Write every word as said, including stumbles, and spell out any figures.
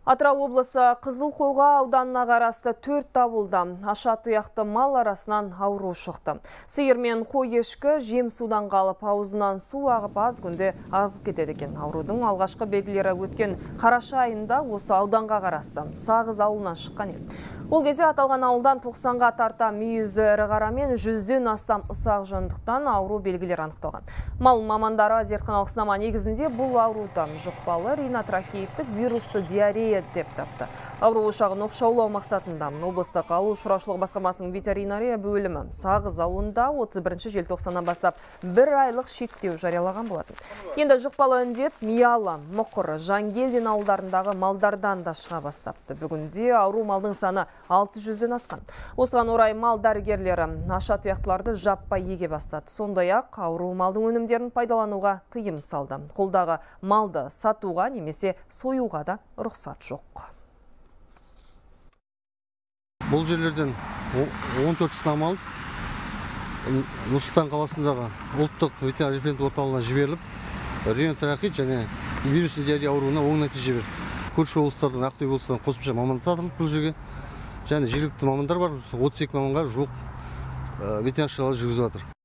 Атырау облысы Қызылқоға ауданына қарасты төрт ауылда аша тұяқты мал арасынан ауру шықты. Сиыр мен қой ешкі жем судан қалып, аузынан су ағып аз күнде азып кетеді екен. Аурудың алғашқы белгілері өткен қараша айында осы ауданға қарасты Сағыз ауылынан шыққан еді. Ол кезде аталған ауылдан тоқсанға тарта мүйізі ірі қара мен жүзден астам ұсақ жандықтан ауру белгілері анықталған. Мал мамандары зертханалық сынама негізінде бұл аурудан жұқпалы ринотрахеиттік вирусты диарея деп тапты. Ауру ошағын оқшаулау мақсатында облыстық ауыл шаруашылығы басқармасының ветеринария бөлімі Сағыз ауылында отыз бірінші желтоқсаннан бастап бір айлық шектеу жариялаған болатын. Енді жұқпалы індет Миялы, Мұқыр, Жангелдин ауылдарындағы малдардан да шыға бастапты. Бүгінде ауру малдың саны алты жүзден асқан. Осыған орай мал дәрігерлері аша тұяқтыларды жаппай еге бастады. Сондай-ақ ауру малдың өнімдерін пайдалануға тыйым салды. Қолдағы малды сатуға немесе союға да рұқсат жоқ. Бұл жерлерден он төрт сынама алып, Нұр-Сұлтан қаласындағы ұлттық ветеринар референт орталығына жіберіліп, ринотрахеит және вирусный диарея ауруына оң нәтиже берді. Көрші облыстардан, Ақтөбе облыстарынан қосымша мамандар тартылып бұл жерге. Және жергілікті мамандар бар, отыз екі маманға жуық ветеринар шаралар жүргізіп жатыр.